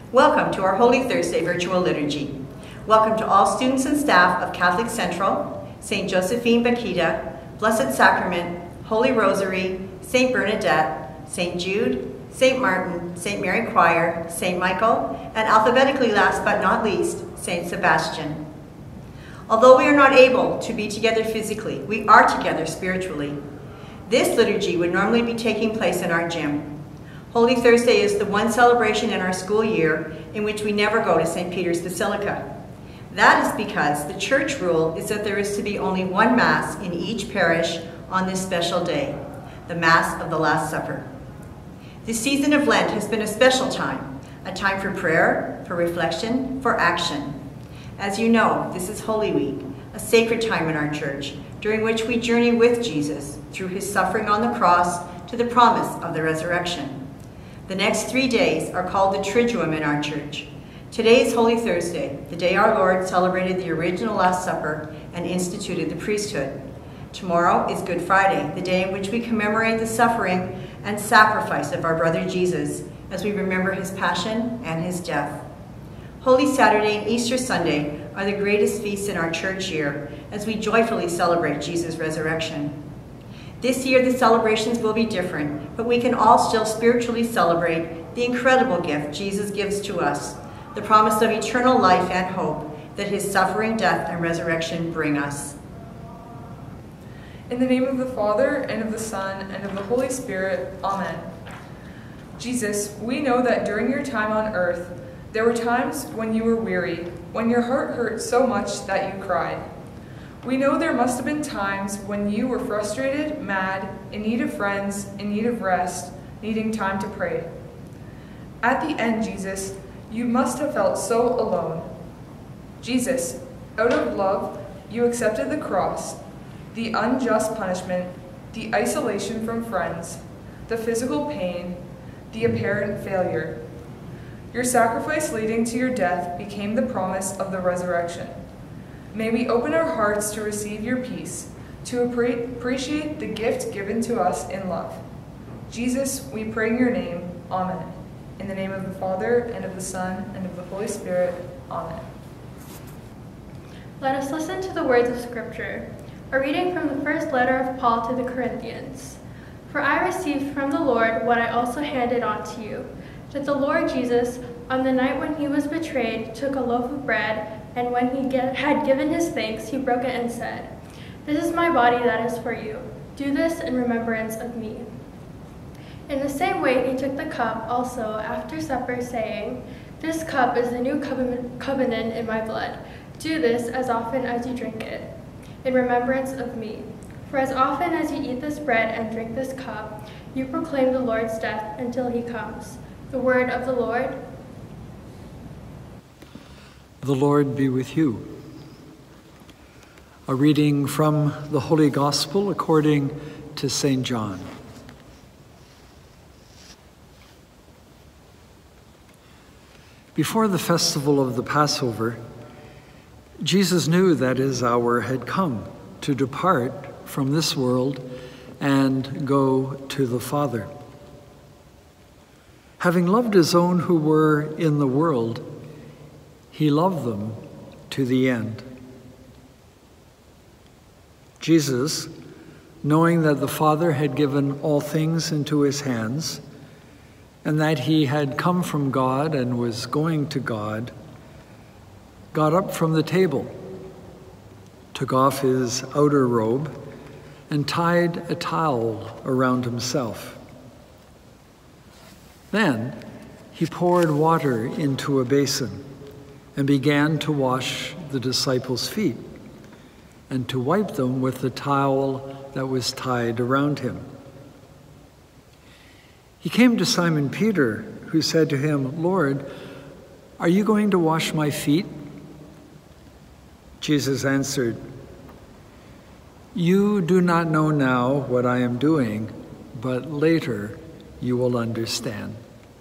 Welcome to our Holy Thursday virtual liturgy. Welcome to all students and staff of Catholic Central, St. Josephine Bakita, Blessed Sacrament, Holy Rosary, St. Bernadette, St. Jude, St. Martin, St. Mary Choir, St. Michael, and alphabetically last but not least, St. Sebastian. Although we are not able to be together physically, we are together spiritually. This liturgy would normally be taking place in our gym. Holy Thursday is the one celebration in our school year in which we never go to St. Peter's Basilica. That is because the church rule is that there is to be only one Mass in each parish on this special day, the Mass of the Last Supper. This season of Lent has been a special time, a time for prayer, for reflection, for action. As you know, this is Holy Week, a sacred time in our church, during which we journey with Jesus through his suffering on the cross to the promise of the resurrection. The next 3 days are called the Triduum in our church. Today is Holy Thursday, the day our Lord celebrated the original Last Supper and instituted the priesthood. Tomorrow is Good Friday, the day in which we commemorate the suffering and sacrifice of our brother Jesus as we remember his passion and his death. Holy Saturday and Easter Sunday are the greatest feasts in our church year as we joyfully celebrate Jesus' resurrection. This year the celebrations will be different, but we can all still spiritually celebrate the incredible gift Jesus gives to us, the promise of eternal life and hope that his suffering, death, and resurrection bring us. In the name of the Father, and of the Son, and of the Holy Spirit, Amen. Jesus, we know that during your time on earth, there were times when you were weary, when your heart hurt so much that you cried. We know there must have been times when you were frustrated, mad, in need of friends, in need of rest, needing time to pray. At the end, Jesus, you must have felt so alone. Jesus, out of love, you accepted the cross, the unjust punishment, the isolation from friends, the physical pain, the apparent failure. Your sacrifice leading to your death became the promise of the resurrection. May we open our hearts to receive your peace, to appreciate the gift given to us in love. Jesus, we pray in your name. Amen. In the name of the Father, and of the Son, and of the Holy Spirit. Amen. Let us listen to the words of Scripture. A reading from the first letter of Paul to the Corinthians. For I received from the Lord what I also handed on to you, that the Lord Jesus, on the night when he was betrayed, took a loaf of bread, and when he had given his thanks, he broke it and said, "This is my body that is for you. Do this in remembrance of me." In the same way he took the cup also after supper, saying, "This cup is the new covenant in my blood. Do this as often as you drink it, in remembrance of me. For as often as you eat this bread and drink this cup, you proclaim the Lord's death until he comes." The word of the Lord. The Lord be with you. A reading from the Holy Gospel according to St. John. Before the festival of the Passover, Jesus knew that his hour had come to depart from this world and go to the Father. Having loved his own who were in the world, he loved them to the end. Jesus, knowing that the Father had given all things into his hands, and that he had come from God and was going to God, got up from the table, took off his outer robe, and tied a towel around himself. Then he poured water into a basin and began to wash the disciples' feet and to wipe them with the towel that was tied around him. He came to Simon Peter, who said to him, "Lord, are you going to wash my feet?" Jesus answered, "You do not know now what I am doing, but later you will understand."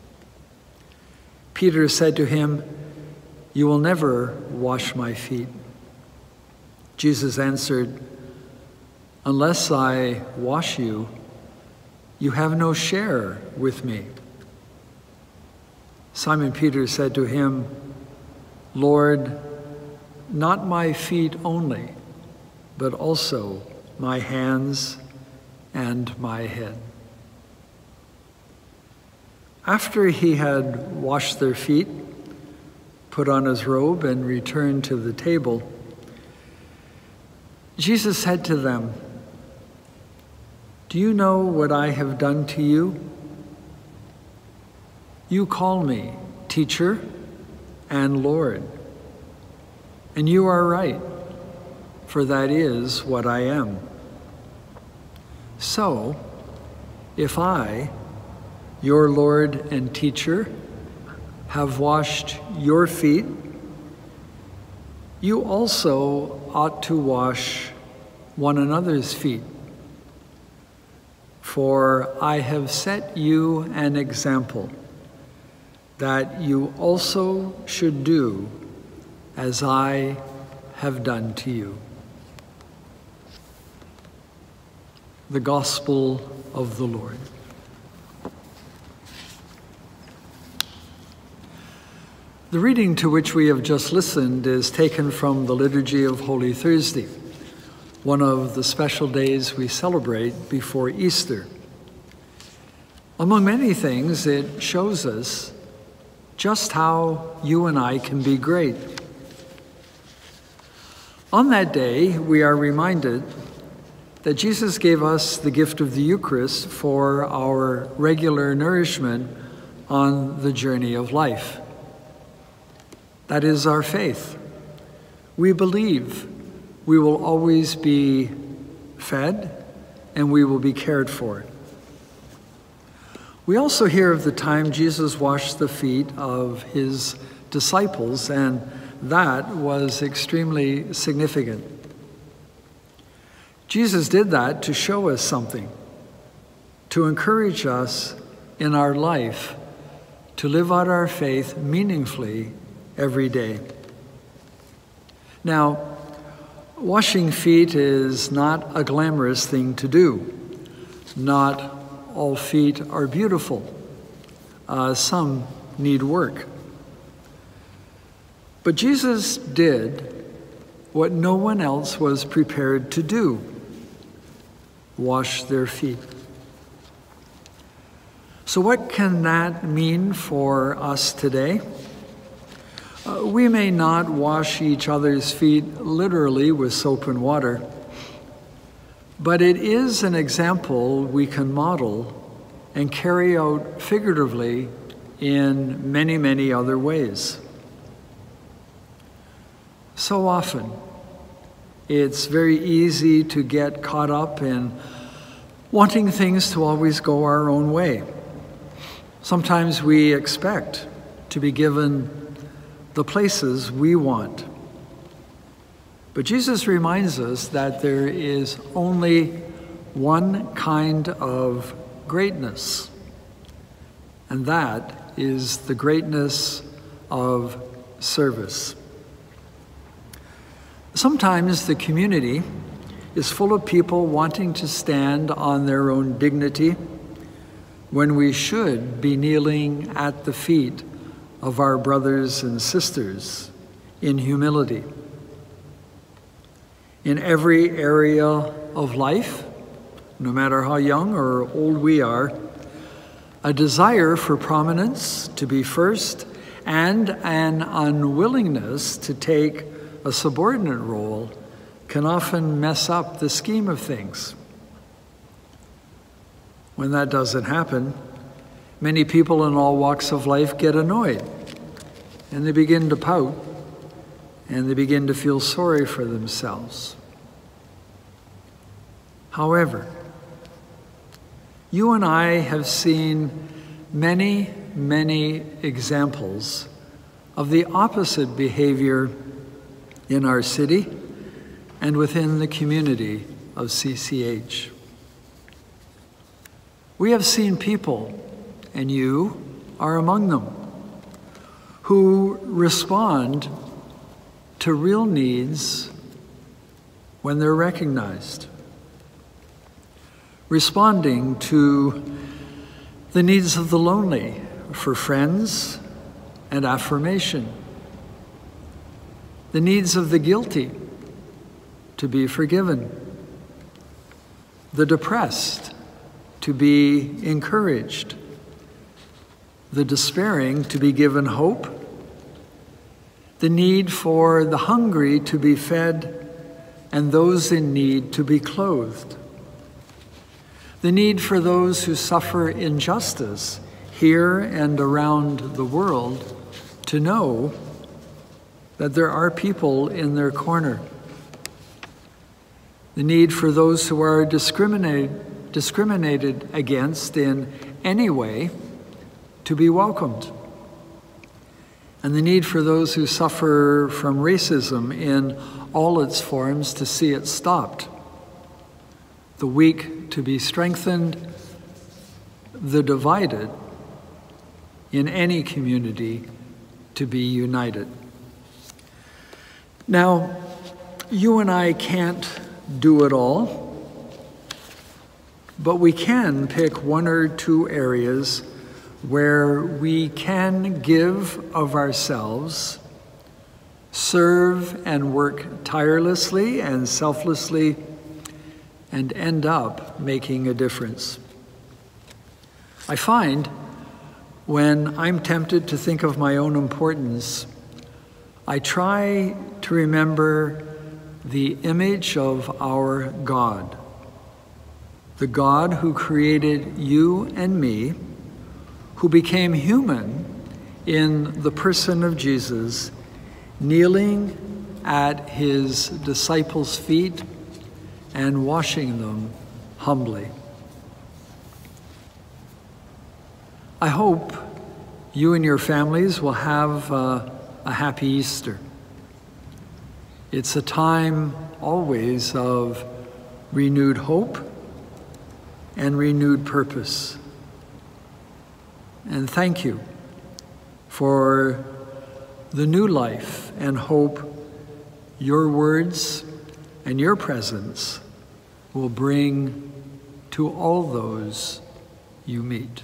Peter said to him, "You will never wash my feet." Jesus answered, "Unless I wash you, you have no share with me." Simon Peter said to him, "Lord, not my feet only, but also my hands and my head." After he had washed their feet, put on his robe, and returned to the table, Jesus said to them, "Do you know what I have done to you? You call me teacher and Lord, and you are right, for that is what I am. So, if I, your Lord and teacher, have washed your feet, you also ought to wash one another's feet. For I have set you an example, that you also should do as I have done to you." The Gospel of the Lord. The reading to which we have just listened is taken from the Liturgy of Holy Thursday, one of the special days we celebrate before Easter. Among many things, it shows us just how you and I can be great. On that day, we are reminded that Jesus gave us the gift of the Eucharist for our regular nourishment on the journey of life. That is our faith. We believe we will always be fed and we will be cared for. We also hear of the time Jesus washed the feet of his disciples, and that was extremely significant. Jesus did that to show us something, to encourage us in our life to live out our faith meaningfully every day. Now, washing feet is not a glamorous thing to do. Not all feet are beautiful. Some need work. But Jesus did what no one else was prepared to do: wash their feet. So what can that mean for us today? We may not wash each other's feet literally with soap and water, but it is an example we can model and carry out figuratively in many, many other ways. So often, it's very easy to get caught up in wanting things to always go our own way. Sometimes we expect to be given the places we want. But Jesus reminds us that there is only one kind of greatness, and that is the greatness of service. Sometimes the community is full of people wanting to stand on their own dignity when we should be kneeling at the feet of our brothers and sisters in humility. In every area of life, no matter how young or old we are, a desire for prominence, to be first, and an unwillingness to take a subordinate role can often mess up the scheme of things. When that doesn't happen, many people in all walks of life get annoyed, and they begin to pout, and they begin to feel sorry for themselves. However, you and I have seen many, many examples of the opposite behavior in our city and within the community of CCH. We have seen people, and you are among them, who respond to real needs when they're recognized. Responding to the needs of the lonely, for friends and affirmation. The needs of the guilty to be forgiven. The depressed to be encouraged. The despairing to be given hope. The need for the hungry to be fed and those in need to be clothed. The need for those who suffer injustice here and around the world to know that there are people in their corner. The need for those who are discriminated against in any way to be welcomed. And the need for those who suffer from racism in all its forms to see it stopped. The weak to be strengthened, the divided in any community to be united. Now, you and I can't do it all, but we can pick one or two areas where we can give of ourselves, serve and work tirelessly and selflessly, and end up making a difference. I find when I'm tempted to think of my own importance, I try to remember the image of our God, the God who created you and me, who became human in the person of Jesus, kneeling at his disciples' feet and washing them humbly. I hope you and your families will have a happy Easter. It's a time always of renewed hope and renewed purpose. And thank you for the new life and hope your words and your presence will bring to all those you meet.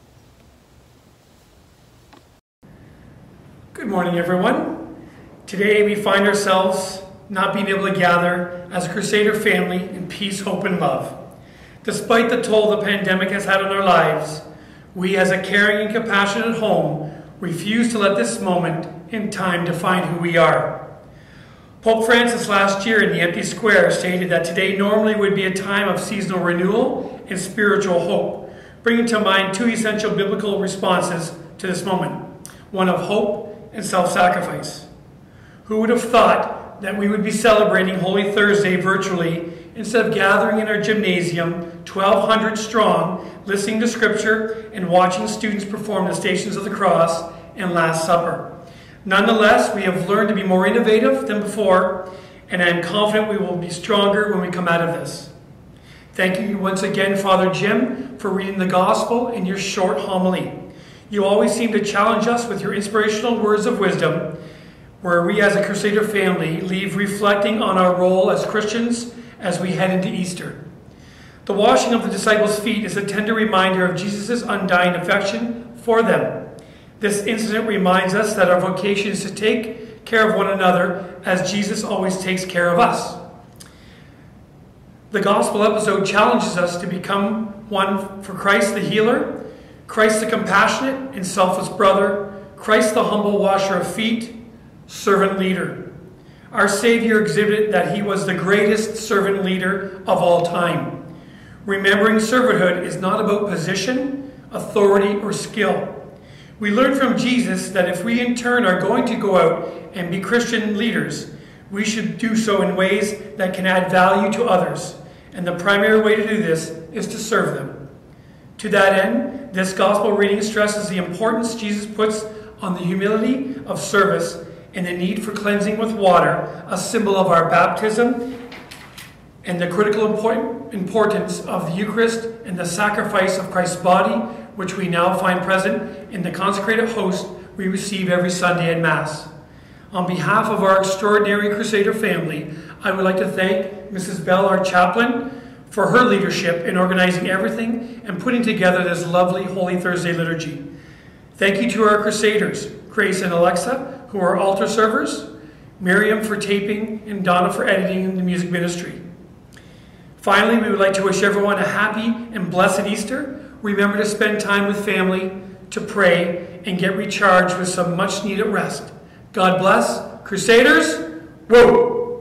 Good morning, everyone. Today we find ourselves not being able to gather as a Crusader family in peace, hope, and love. Despite the toll the pandemic has had on our lives, we as a caring and compassionate home refuse to let this moment in time define who we are. Pope Francis last year in the empty square stated that today normally would be a time of seasonal renewal and spiritual hope, bringing to mind two essential biblical responses to this moment, one of hope and self-sacrifice. Who would have thought that we would be celebrating Holy Thursday virtually instead of gathering in our gymnasium, 1,200 strong, listening to Scripture and watching students perform the Stations of the Cross and Last Supper. Nonetheless, we have learned to be more innovative than before, and I am confident we will be stronger when we come out of this. Thank you once again, Father Jim, for reading the Gospel in your short homily. You always seem to challenge us with your inspirational words of wisdom, where we as a Crusader family leave reflecting on our role as Christians as we head into Easter. The washing of the disciples' feet is a tender reminder of Jesus' undying affection for them. This incident reminds us that our vocation is to take care of one another as Jesus always takes care of us. The Gospel episode challenges us to become one for Christ the healer, Christ the compassionate and selfless brother, Christ the humble washer of feet, servant leader. Our Savior exhibited that he was the greatest servant leader of all time. Remembering servanthood is not about position, authority, or skill. We learn from Jesus that if we in turn are going to go out and be Christian leaders, we should do so in ways that can add value to others. And the primary way to do this is to serve them. To that end, this gospel reading stresses the importance Jesus puts on the humility of service and the need for cleansing with water, a symbol of our baptism, and the critical importance of the Eucharist and the sacrifice of Christ's body, which we now find present in the consecrated host we receive every Sunday at Mass. On behalf of our extraordinary Crusader family, I would like to thank Mrs. Bell, our chaplain, for her leadership in organizing everything and putting together this lovely Holy Thursday liturgy. Thank you to our Crusaders, Grace and Alexa, who are altar servers, Miriam for taping, and Donna for editing in the music ministry. Finally, we would like to wish everyone a happy and blessed Easter. Remember to spend time with family, to pray, and get recharged with some much-needed rest. God bless. Crusaders, whoa!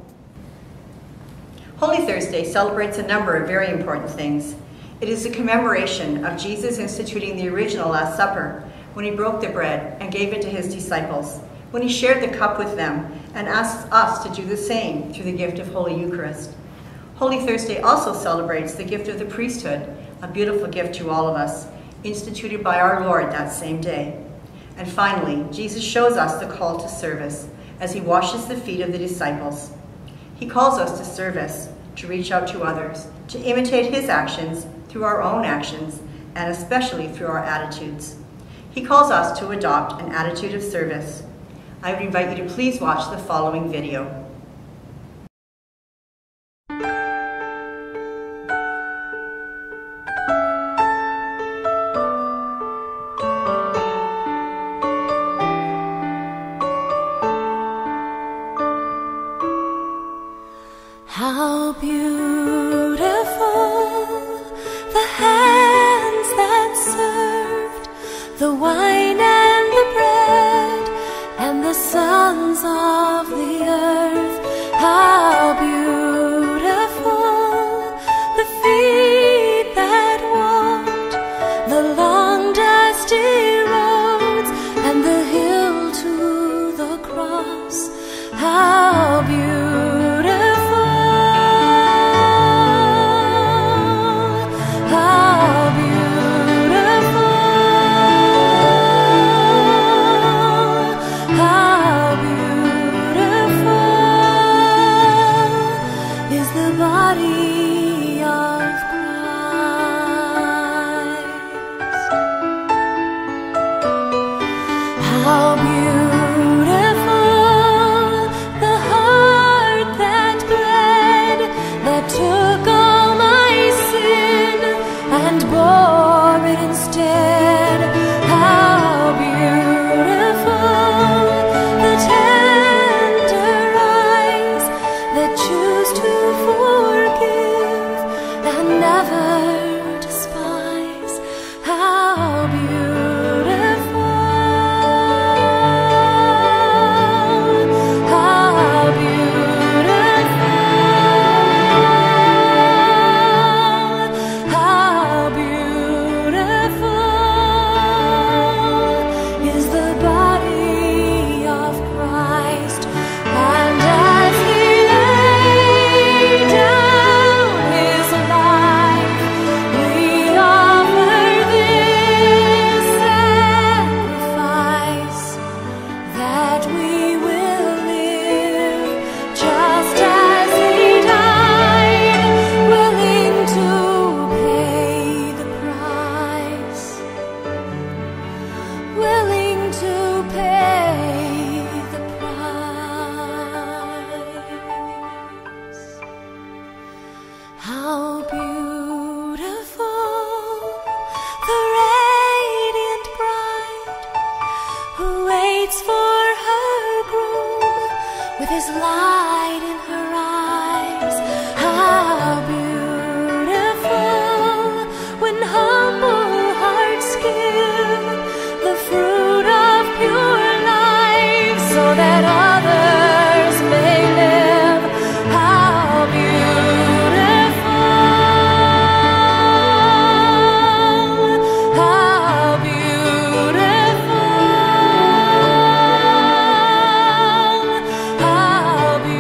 Holy Thursday celebrates a number of very important things. It is a commemoration of Jesus instituting the original Last Supper, when he broke the bread and gave it to his disciples, when he shared the cup with them and asks us to do the same through the gift of Holy Eucharist. Holy Thursday also celebrates the gift of the priesthood, a beautiful gift to all of us, instituted by our Lord that same day. And finally, Jesus shows us the call to service as he washes the feet of the disciples. He calls us to service, to reach out to others, to imitate his actions through our own actions, and especially through our attitudes. He calls us to adopt an attitude of service. I would invite you to please watch the following video. How beautiful the hands that served the wine and the bread and the sons of the earth. How beautiful the feet that walked the long dusty roads and the hill to the cross. How beautiful. How beautiful the heart that bled, that took all my sin and bore it instead. How beautiful the tender eyes that choose to forgive and never despise. How beautiful. How beautiful the radiant bride who waits for her groom with his light in her eyes. How beautiful when humble hearts give the fruit of pure life so that others may live. How beautiful. How beautiful.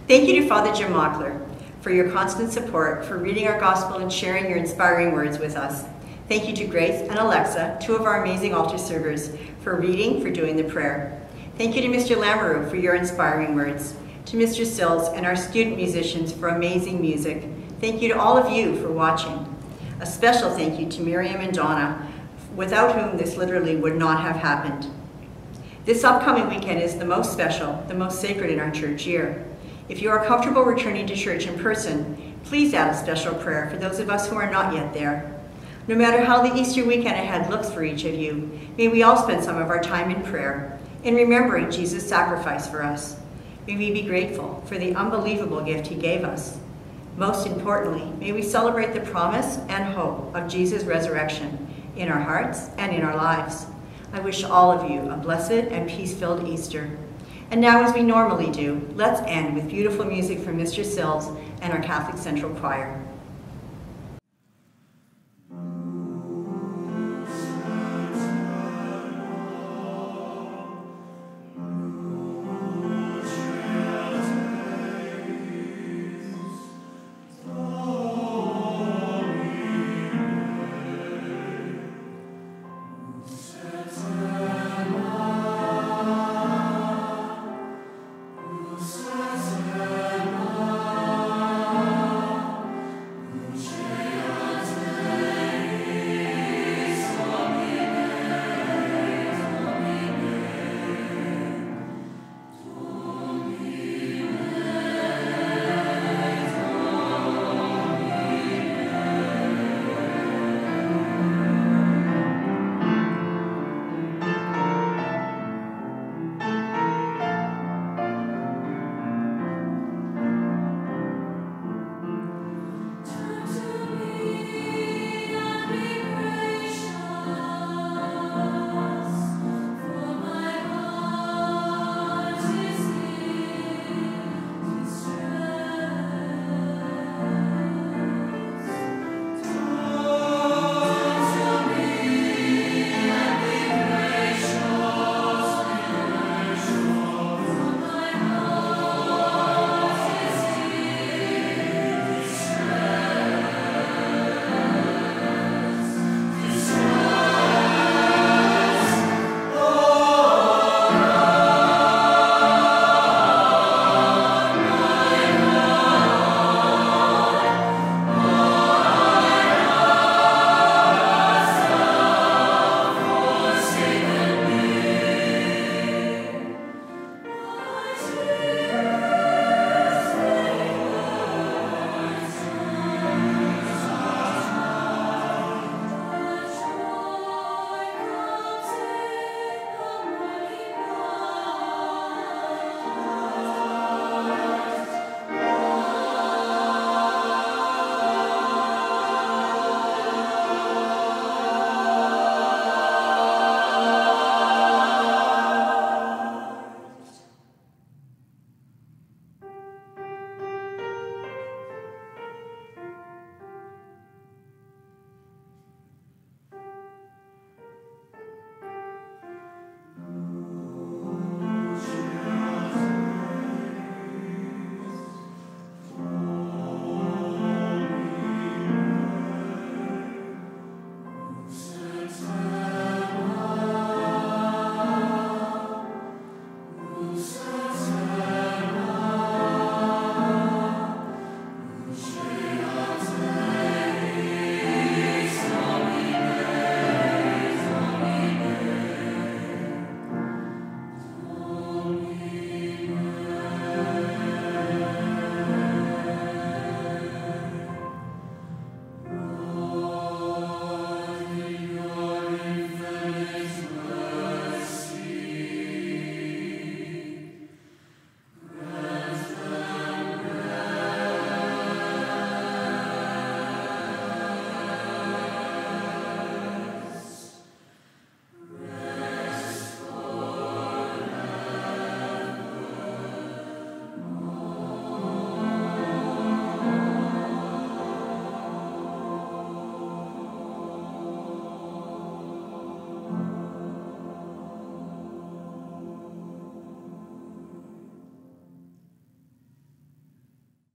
Thank you to Father Jim Mockler for your constant support, for reading our gospel and sharing your inspiring words with us. Thank you to Grace and Alexa, two of our amazing altar servers, for reading, for doing the prayer. Thank you to Mr. Lamoureux for your inspiring words, to Mr. Sills and our student musicians for amazing music. Thank you to all of you for watching. A special thank you to Miriam and Donna, without whom this literally would not have happened. This upcoming weekend is the most special, the most sacred in our church year. If you are comfortable returning to church in person, please add a special prayer for those of us who are not yet there. No matter how the Easter weekend ahead looks for each of you, may we all spend some of our time in prayer, in remembering Jesus' sacrifice for us. May we be grateful for the unbelievable gift he gave us. Most importantly, may we celebrate the promise and hope of Jesus' resurrection in our hearts and in our lives. I wish all of you a blessed and peace-filled Easter. And now, as we normally do, let's end with beautiful music from Mr. Sills and our Catholic Central Choir.